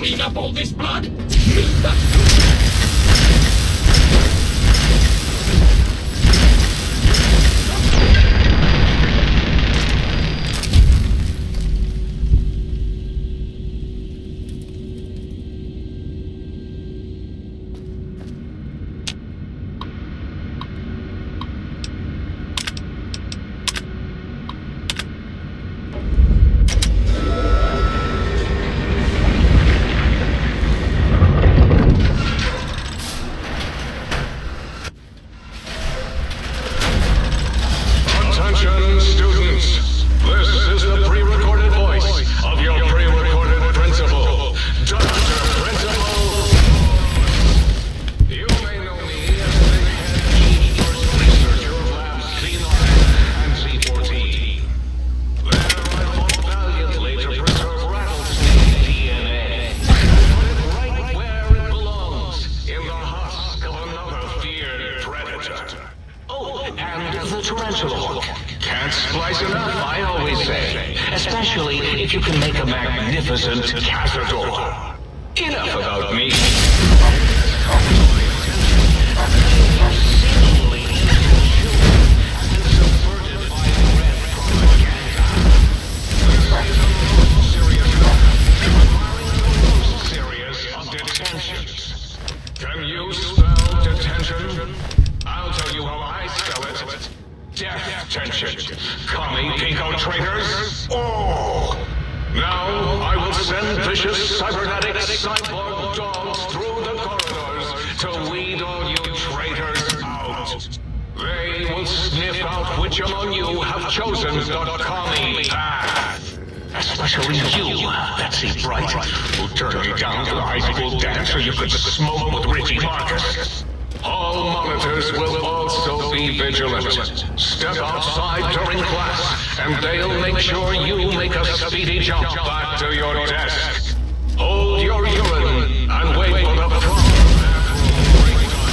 clean up all this blood? Leave that. Can't splice enough, I always say. Especially if you can make a magnificent cazador. Enough about me. Can you spell detention? I'll tell you how I spell it. Death tension. Commie pinko traitors. Oh! Now I will send vicious cybernetic cyborg dogs through the corridors to weed all you traitors out. They will sniff out which among you have chosen the commie path. Especially you, Betsy Bright, who turned me down to the high school dance so you could smoke with Richie Marcus. All monitors will also be vigilant. Step outside during class, and they'll make sure you make a speedy jump back to your desk. Hold your urine and wait for the proper bathroom break time.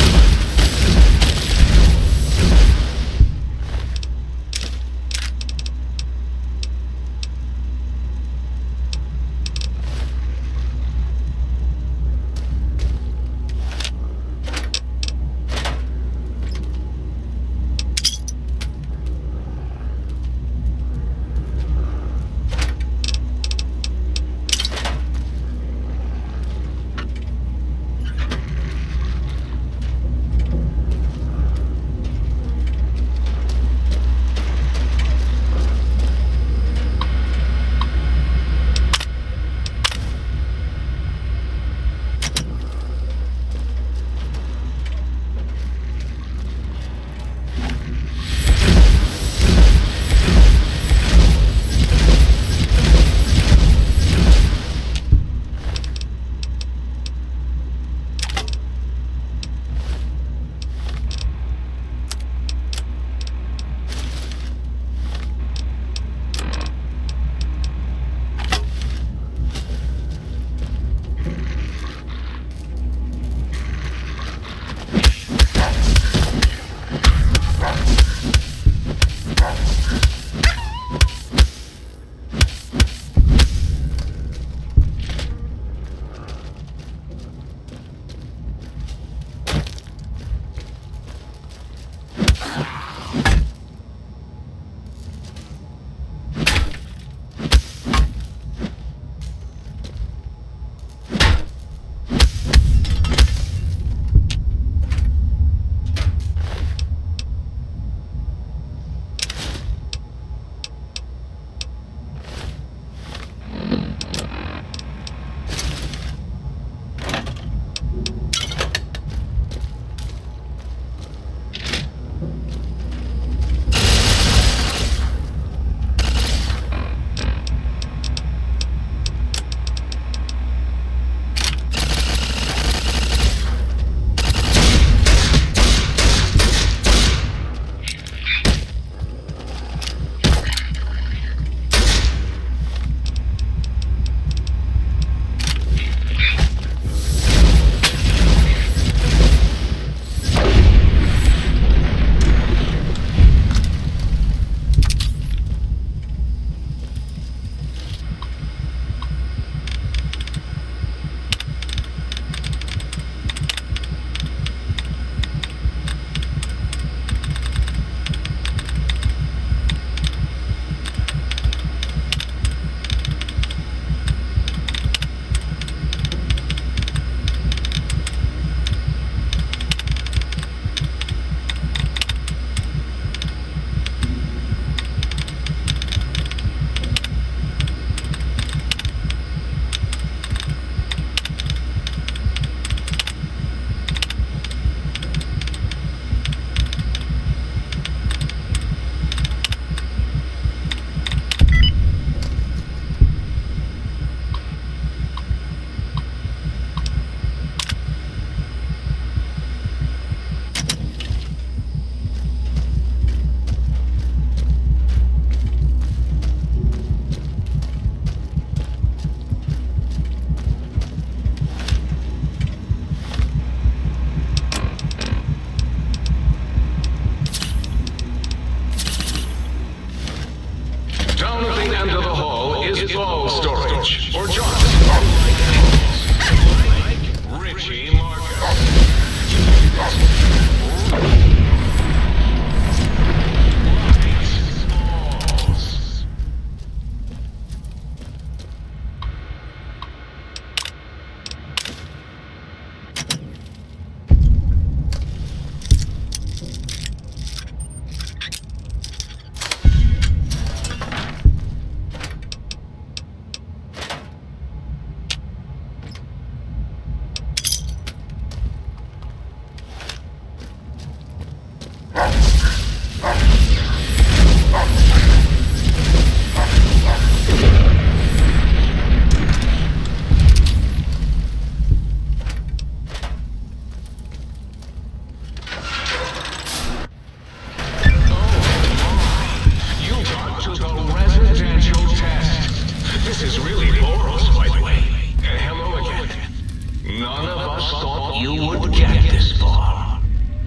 None of us thought you would get this far.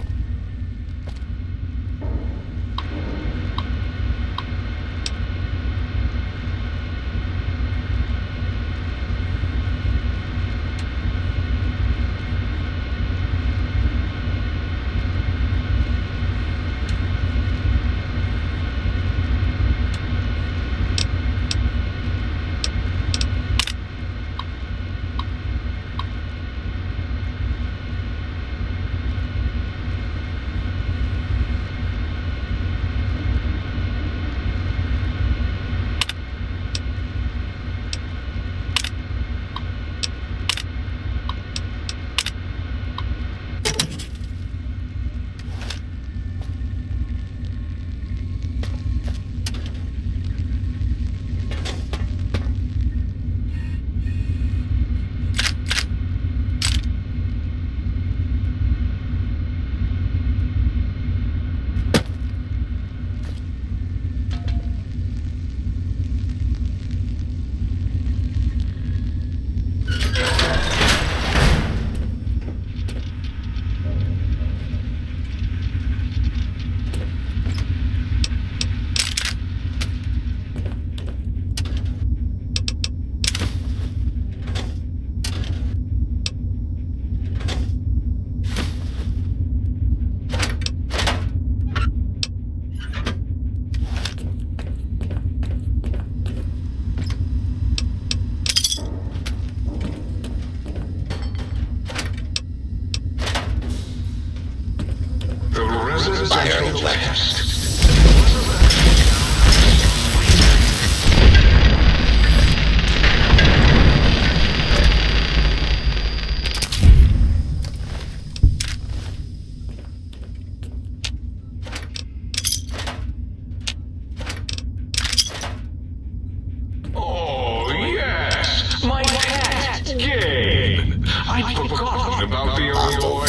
Oh, yes! My cat, Gabe! I'd forgotten about the old boy.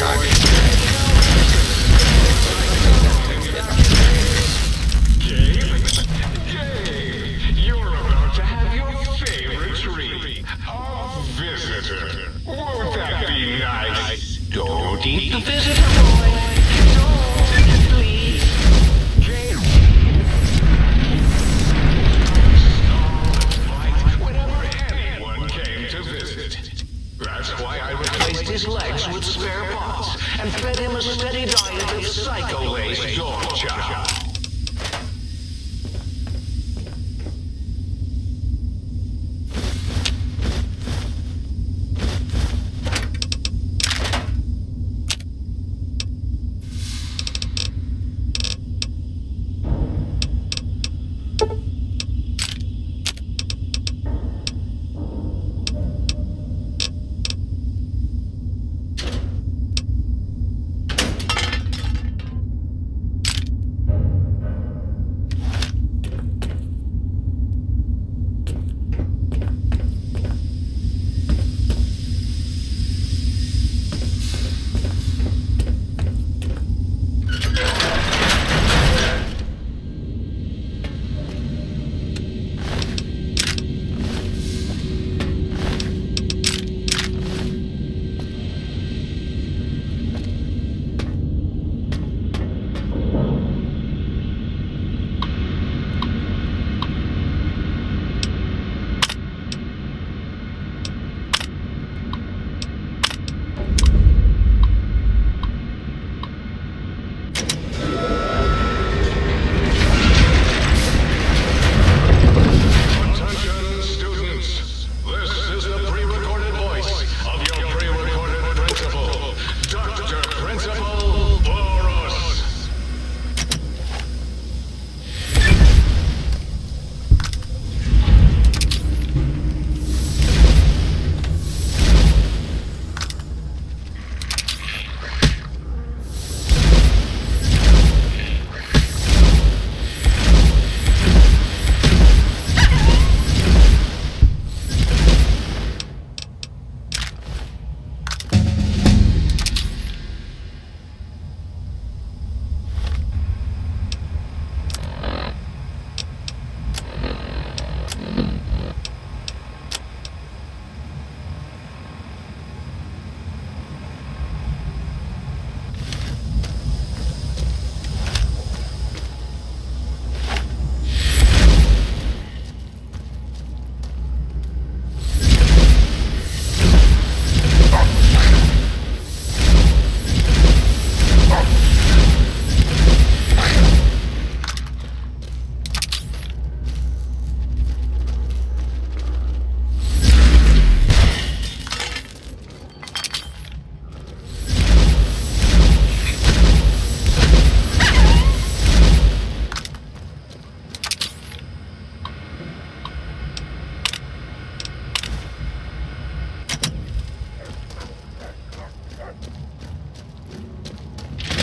Gabe, you're about to have your favorite treat. A visitor. Won't that be nice? Don't eat the visitor, boy. Don't, please. Gabe. Whenever anyone came to visit. That's why I replaced his legs with spare parts and fed him a steady diet of psycho-laced dog chow.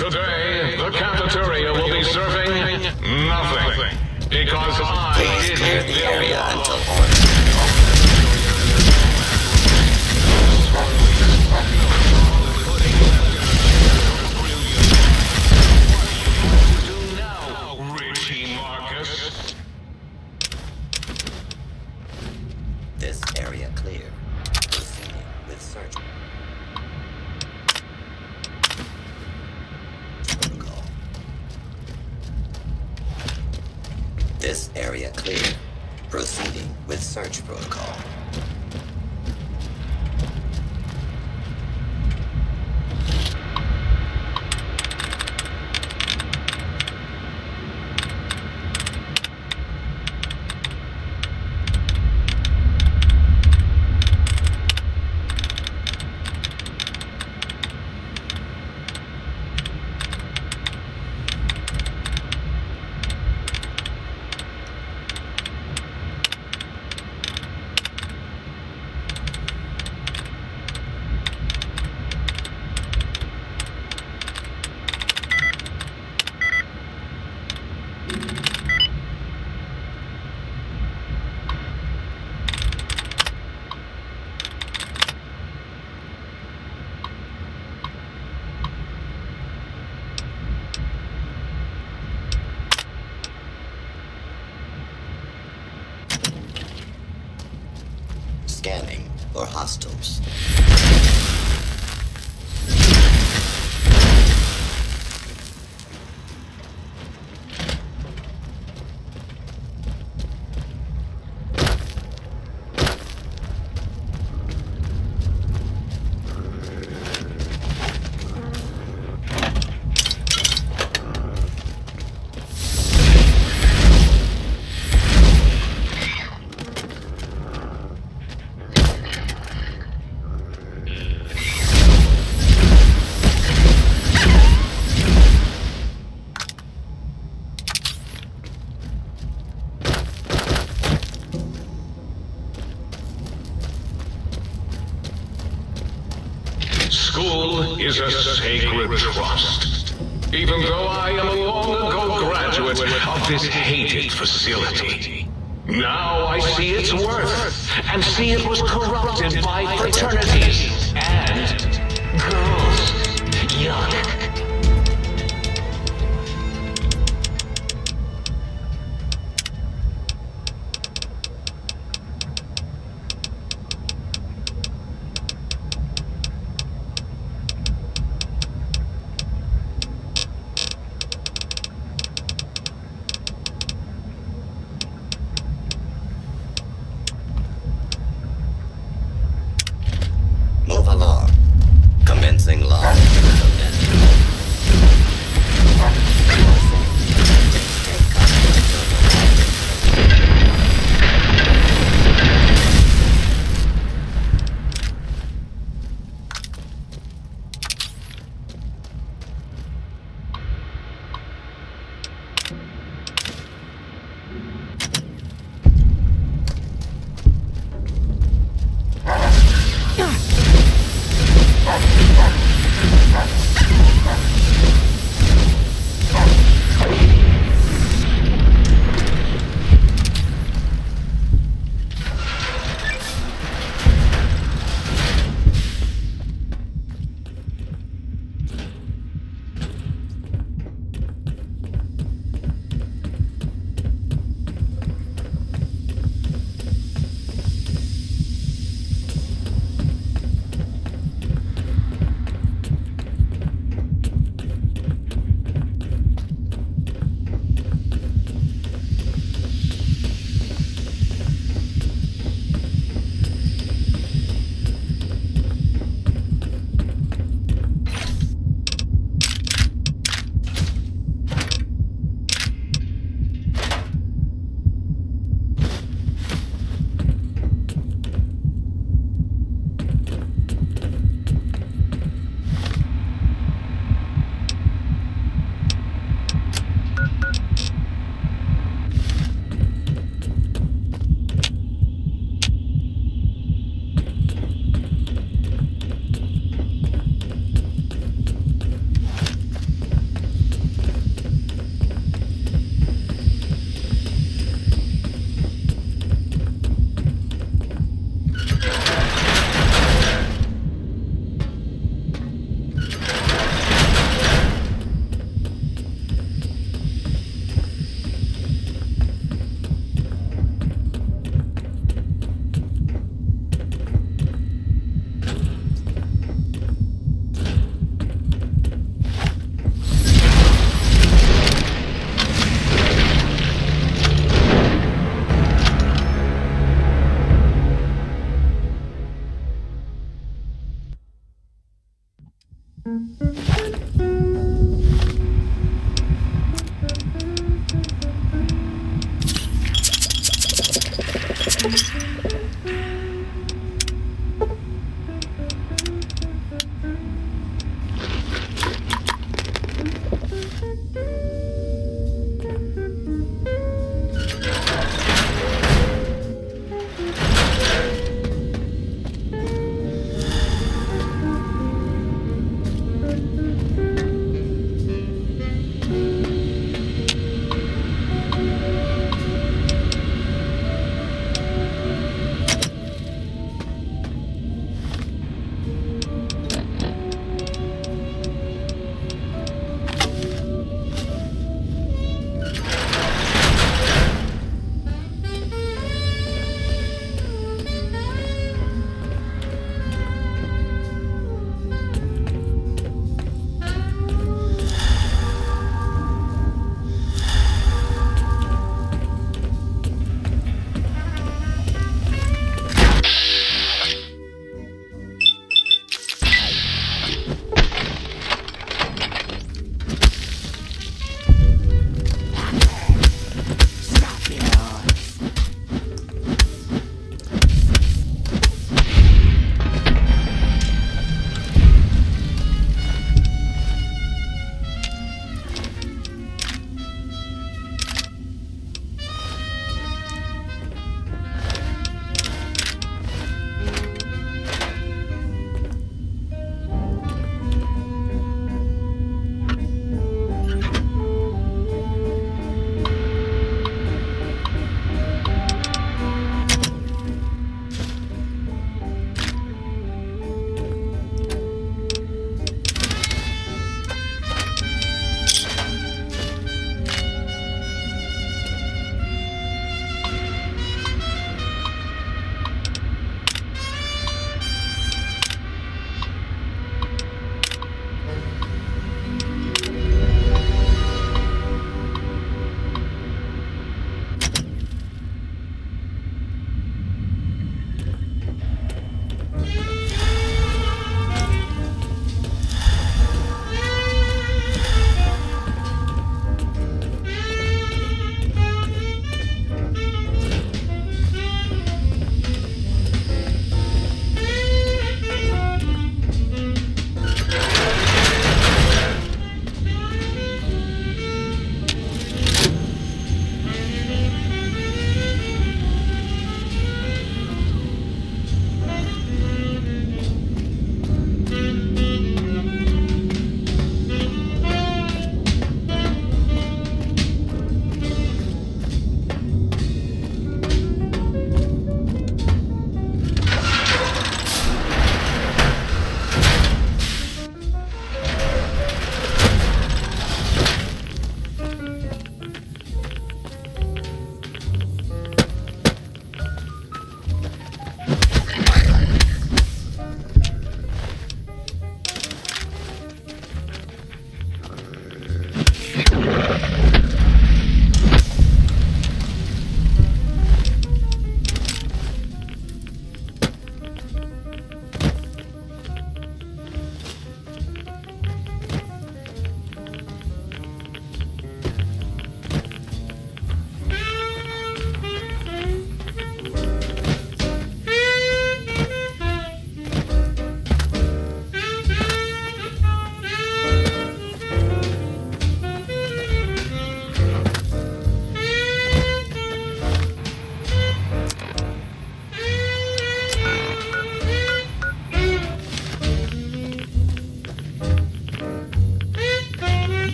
Today, the cafeteria will be serving nothing. Because I Please clear did the area until order. ordered. This area clear. Proceeding with search. Protocol. This area clear. Proceeding with search protocol. Scanning for hostiles. School is a sacred trust. Even though I am a long-ago graduate of this hated facility. Now I see its worth, and see it was corrupted by fraternities and girls. Yuck.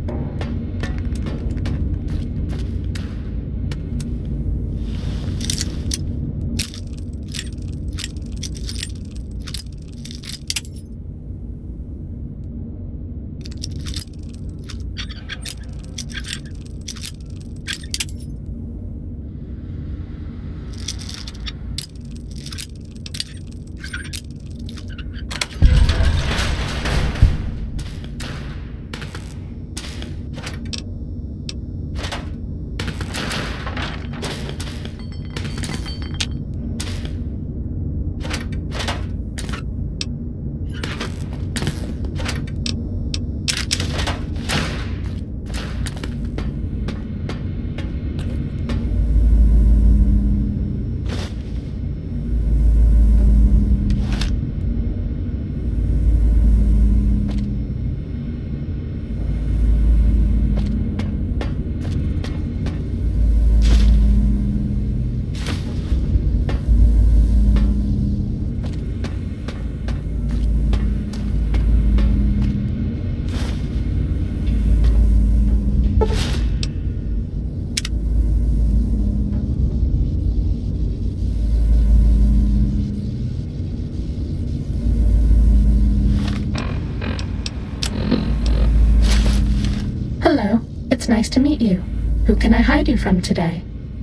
Hello, it's nice to meet you. Who can I hide you from today?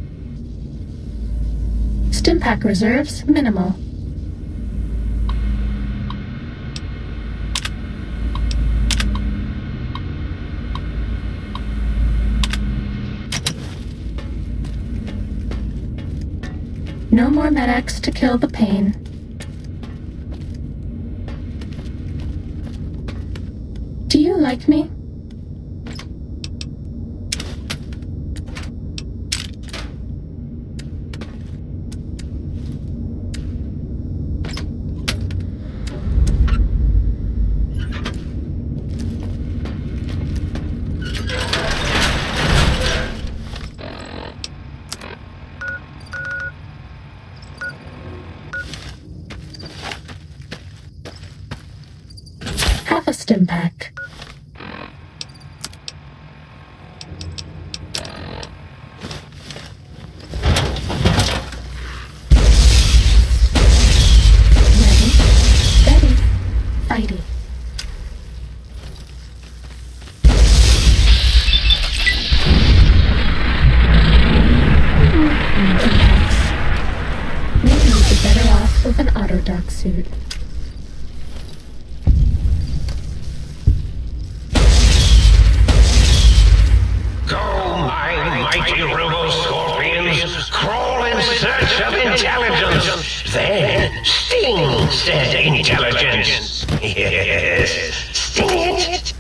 Stimpack reserves, minimal. No more medics to kill the pain. Do you like me? Have a stimpack. Ready, steady, fighty. Maybe you'd be better off with an auto dock suit. Mighty robo-scorpions crawl in search of intelligence. Then sting said intelligence. Yes, sting it.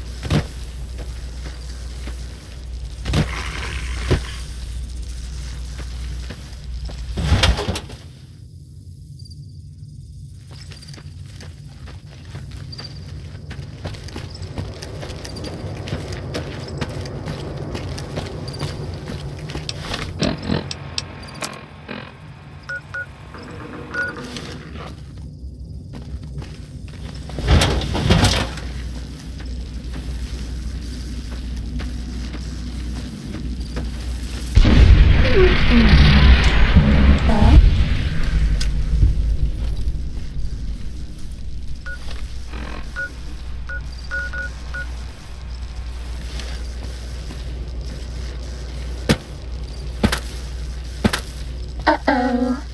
Uh-oh.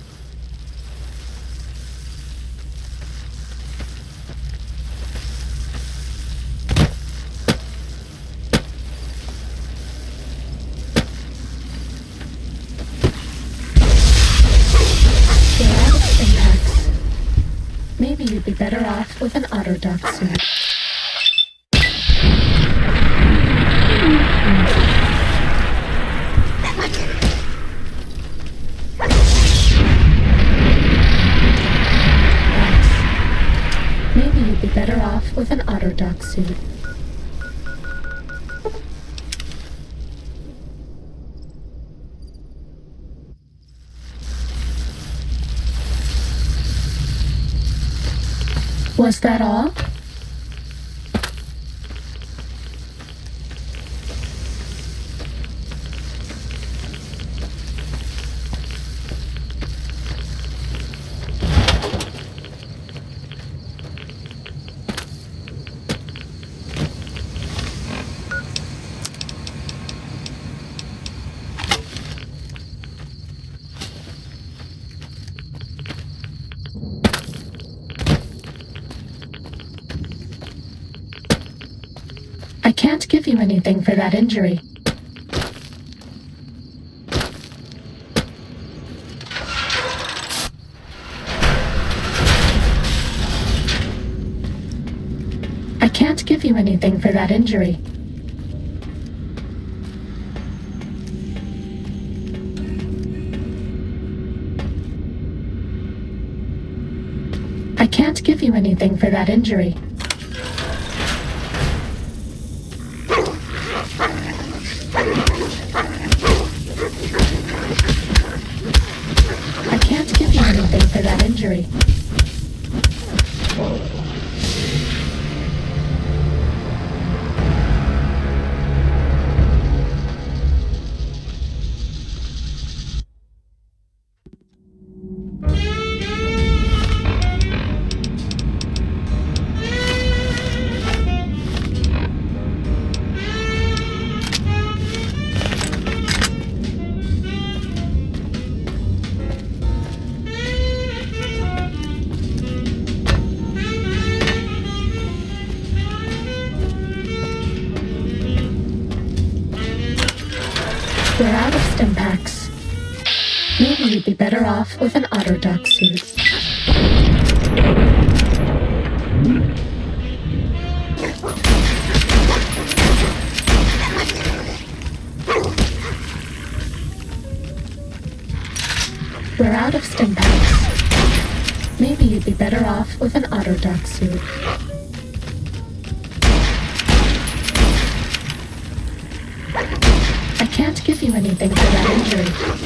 You're out of impacts. Maybe you'd be better off with an auto dock suit. Maybe you'd be better off with an auto dock suit. Was that all? I can't give you anything for that injury. I can't give you anything for that injury. I can't give you anything for that injury. I can't give you anything for that injury. We're out of stim packs. Maybe you'd be better off with an autodoc suit. We're out of stim packs. Maybe you'd be better off with an autodoc suit. I can't give you anything for that injury.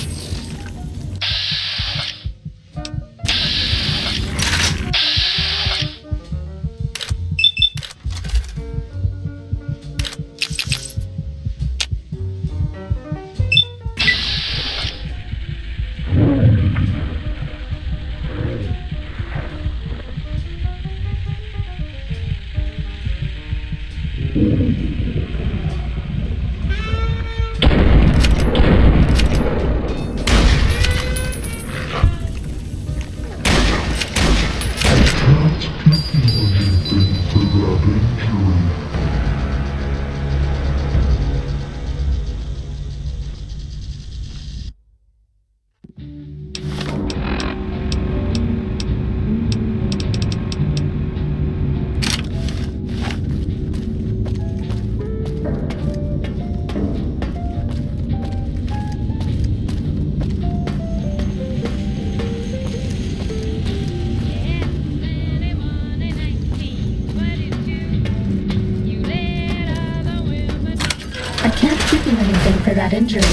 I can't give you anything for that injury.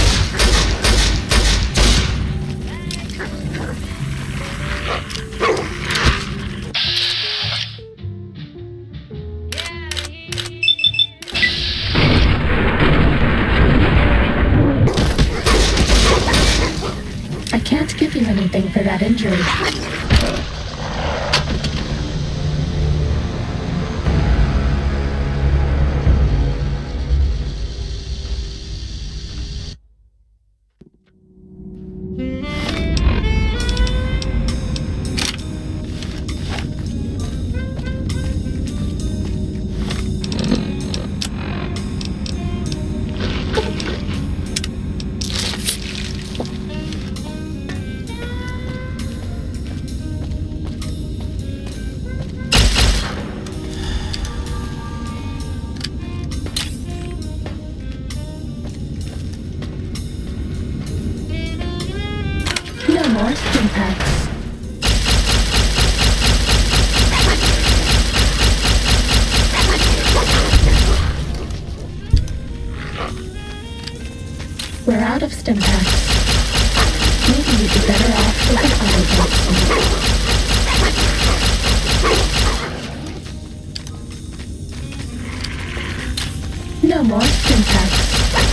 I can't give you anything for that injury. No more stim packs. We're out of stim packs. Maybe you'd be better off with an autodoc suit. No more stim packs.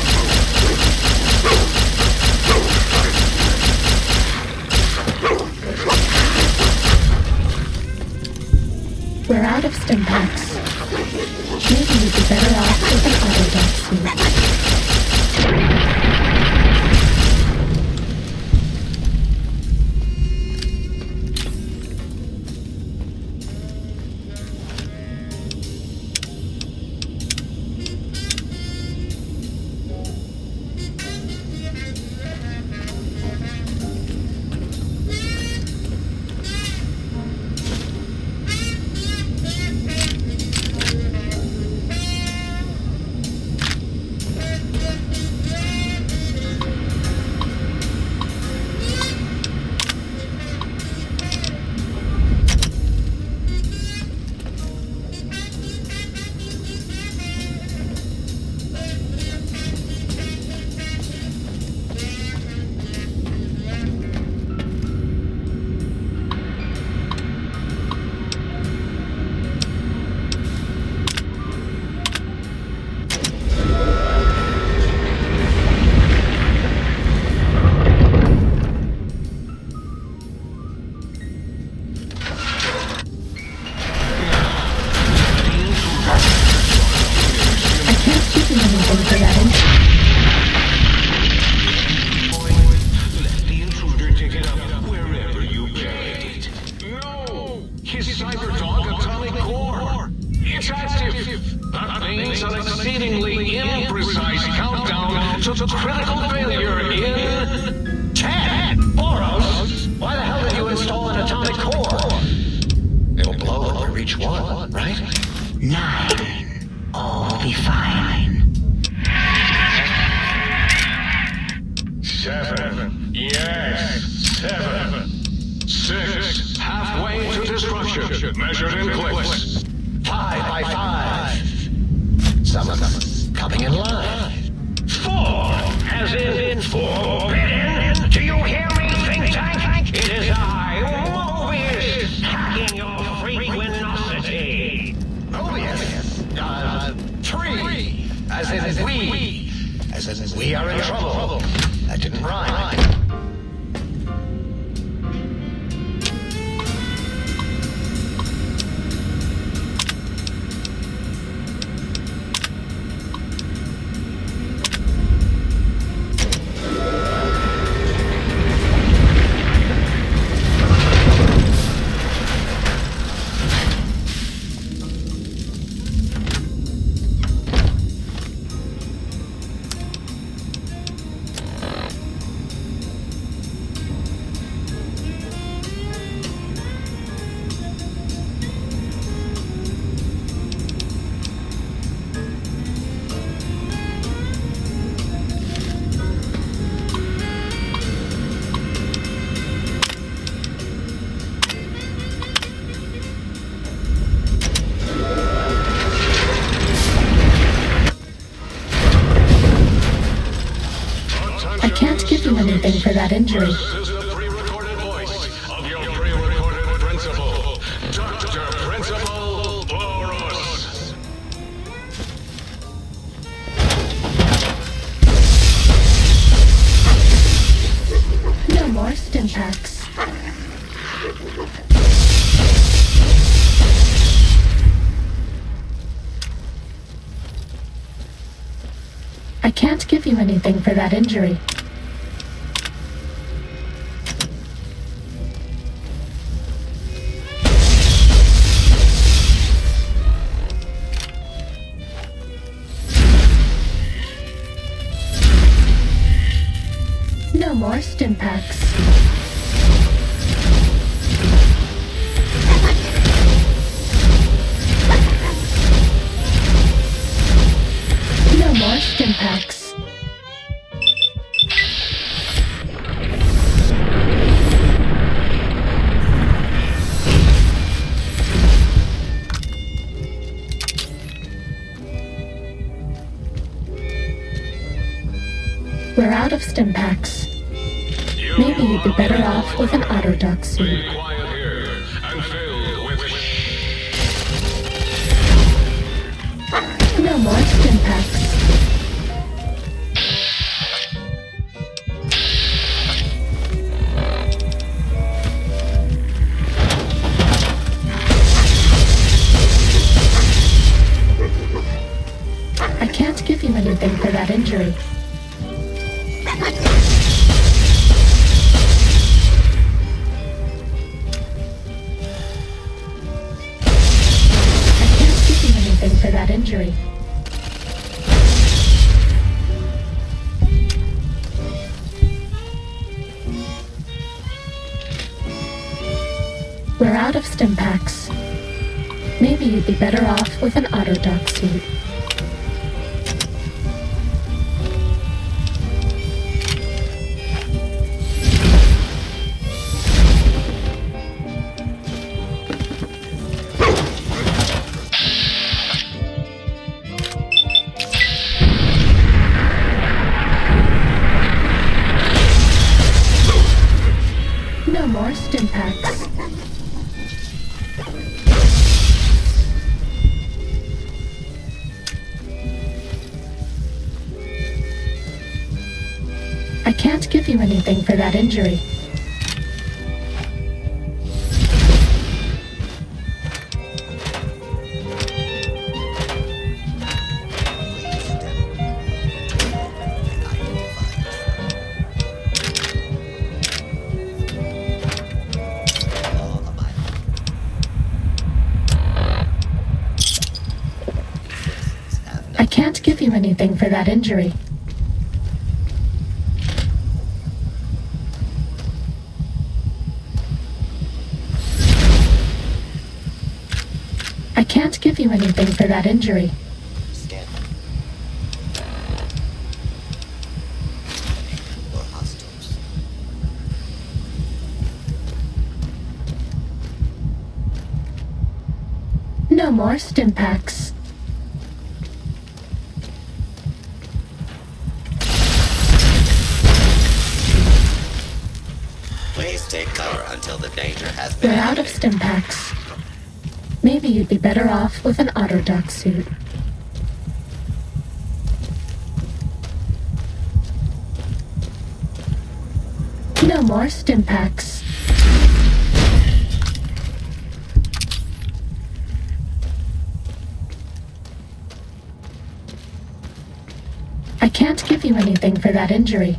We're out of stim packs. Maybe you'd be better off with an autodoc suit. means an exceedingly imprecise countdown to critical failure in 10. Boros, why the hell did you install an atomic core? It'll blow when we reach 1, right? 9. All will be fine. 7. Yes, 7. 6. Halfway to destruction, measured in clicks. 5 by 5. Some of them coming in line. 4, as in forbidden. Do you hear me, think tank? It is I, Mobius, hacking your frequenosity. Mobius? 3. As in we. As in we are in trouble. That didn't rhyme. Anything for that injury. This is the pre-recorded voice of your pre-recorded principal, Dr. Principal Boros. No more stim packs. I can't give you anything for that injury. No more stim packs. No more stim packs. We're out of stim packs. Maybe you'd be better off with an autodoc suit. Be quiet here and filled with No more stim packs. I can't give you anything for that injury. For that injury. We're out of stim packs. Maybe you'd be better off with an autodoc suit. No more stim packs. I can't give you anything for that injury. I can't give you anything for that injury. I can't give you anything for that injury. Scanning. Or hostiles. No more stim packs. Please take cover until the danger has been We're out of eliminated. stim packs. Maybe you'd be better off with an auto-dock suit. No more stim packs. I can't give you anything for that injury.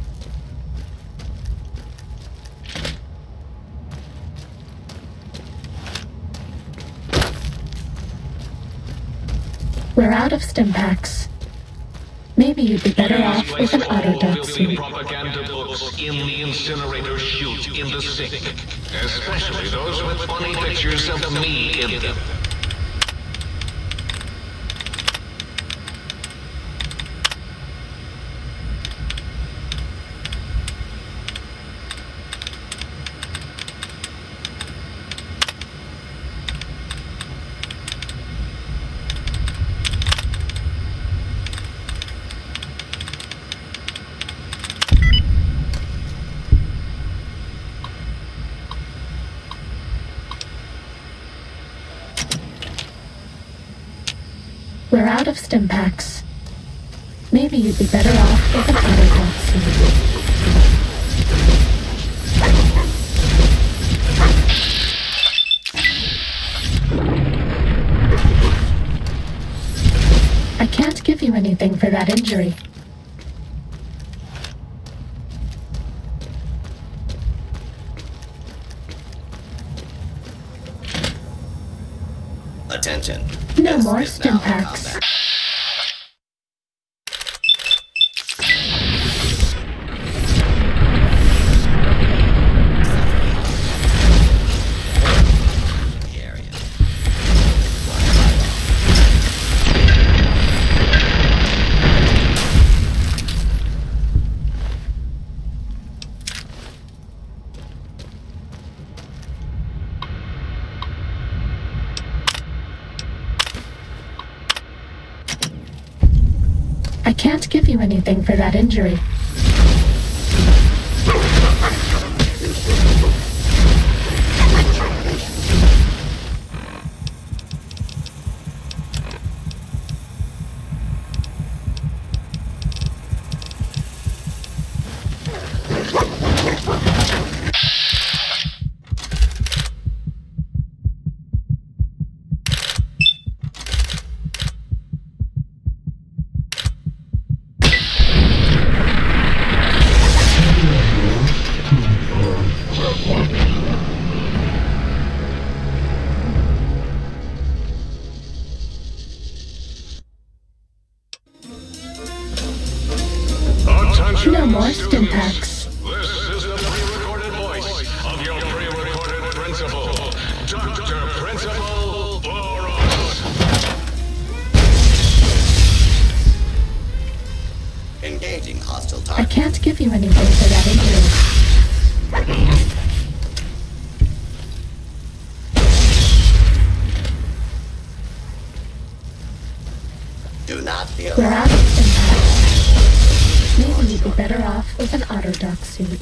We're out of stim packs. Maybe you'd be better off with an auto-dock suit. Propaganda books in the incinerator chute in the sink, especially those with funny pictures of me in them. We're out of stim packs. Maybe you'd be better off with an auto-dock suit. I can't give you anything for that injury. Attention. No This more is stim now packs. combat. The area. I can't give you anything for that injury. Attention, No more stim students. packs. This is the pre-recorded voice of your pre-recorded principal, Dr. Principal Boros. Engaging hostile I target. can't give you anything for that injury. Do not be We're alarmed. out of stim packs. Maybe you'd be better off with an auto-dock suit.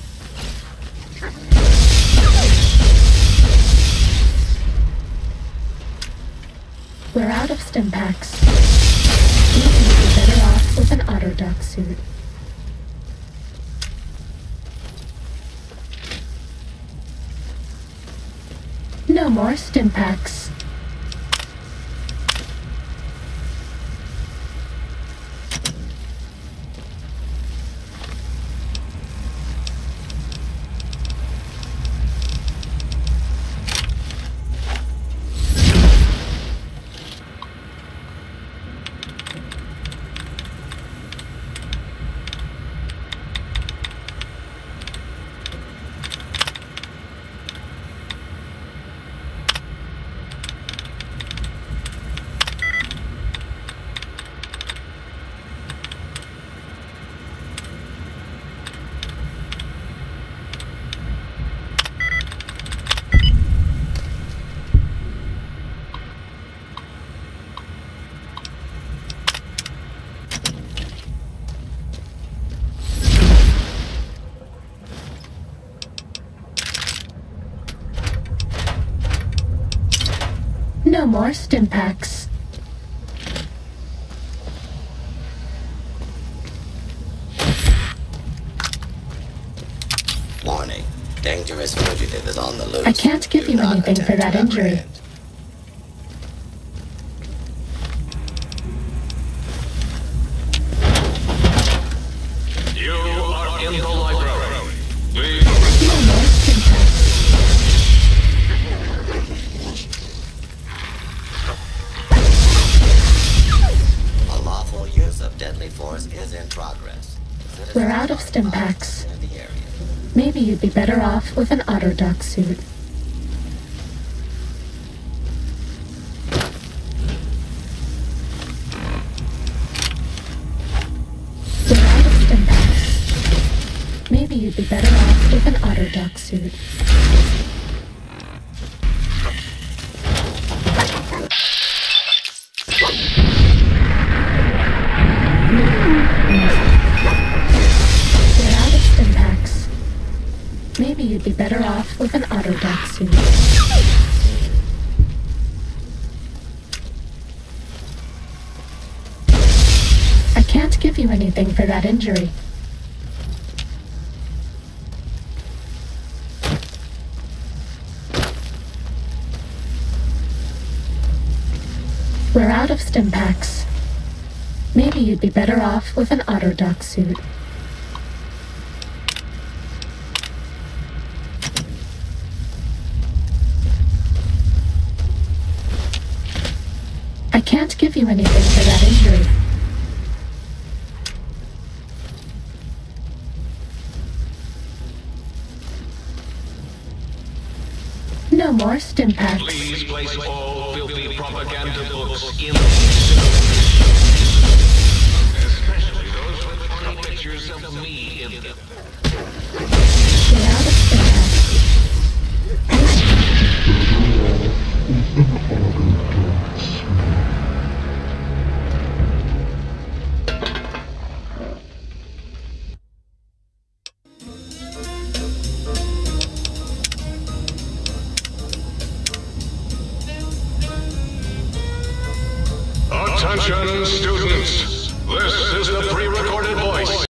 We're out of stim packs. Maybe you'd be better off with an auto-dock suit. No more stim packs. more stim packs. Warning. Dangerous fugitive is on the loose. I can't give Do you not anything for attempt that to injury. apprehend. You are in the library. Please. No more stim packs. A lawful use of deadly force is in progress. Citizens We're out of are stim advised packs. to clear the area. Maybe you'd be better off with an autodoc suit. We're out of stim packs. Maybe you'd be better off with an autodoc suit. We're out of stim packs. Maybe you'd be better off with an autodoc suit. I can't give you anything for that injury. We're out of stim packs. Maybe you'd be better off with an autodoc suit. I can't give you anything for that injury. No more stim packs. Please place all filthy propaganda books in especially those with funny pictures of me in them. We're out of stim packs. Attention, students! This is the pre-recorded voice